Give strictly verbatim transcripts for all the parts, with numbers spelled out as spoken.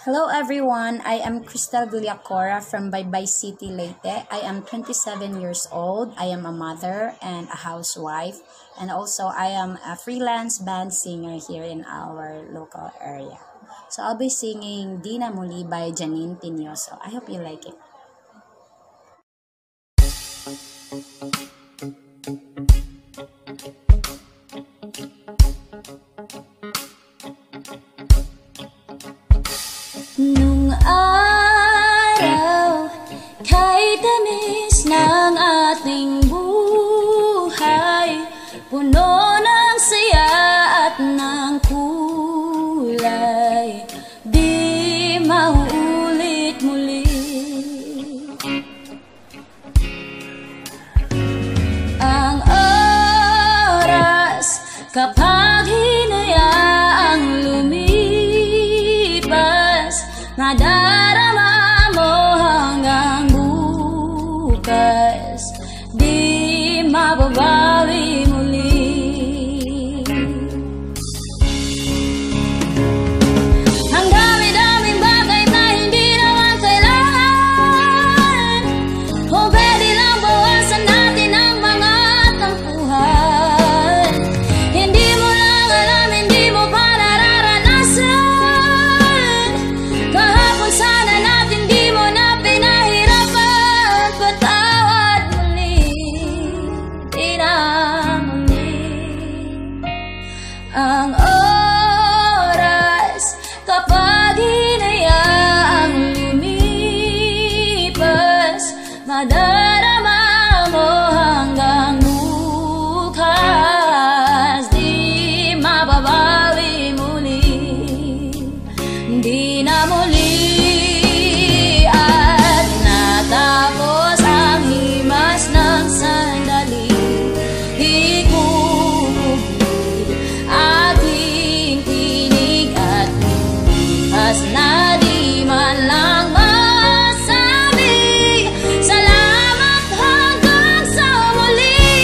Hello everyone, I am Cristel Villacora from Baybay City, Leyte. I am twenty-seven years old. I am a mother and a housewife, and also I am a freelance band singer here in our local area. So I'll be singing Di Na Muli by Janine Tinioso. I hope you like it. Nung araw, kahit tamis ng ating buhay, puno ng saya at ng kulay, di mauulit muli. Ang oras kapag hinayaang lumipas, nadarama mo hanggang bukas, di mababawi muli. Ang dami-daming bagay na hindi naman kailangan, kung pwede lang bawasan natin ang mga tampuhan. Hindi mo lang alam, hindi mo pa nararanasan. Kahapon sana natin di mo na pinahirapan. Patawad muli, di na muli. Ang oras kapag hinayaang lumipas, madarama mo hanggang bukas, di mababawi muli, di na muli. At natapos ang himas ng sandali, ikukubli ating tinig at bukas na di man lang masabi salamat hanggang sa muli.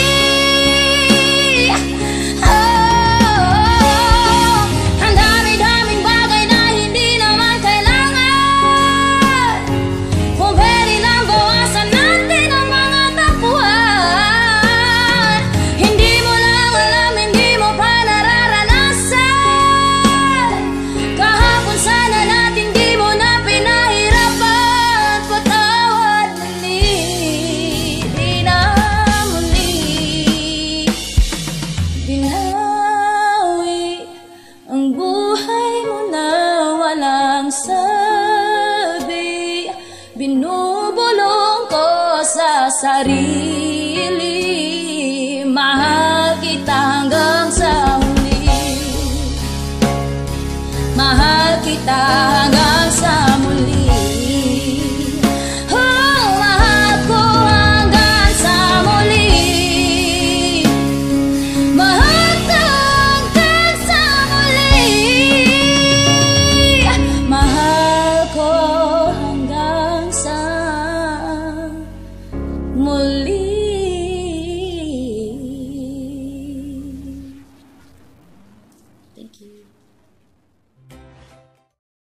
Oh, ang dami-daming bagay na hindi naman kailangan, kung pwede lang bawasan natin ang mga tampuhan. Hindi mo lang alam, hindi mo pa nararanasan. Kahapon sana natin di mo na pinahirapan. Patawad muli, di na muli. Binawi ang buhay mo na walang sabi, binubulong ko sa sarili, mahal kita hanggang sa huli. Mahal kita hanggang sa muli. Oh, mahal ko hanggang sa muli. Mahal ko hanggang sa muli. Mahal ko hanggang sa muli.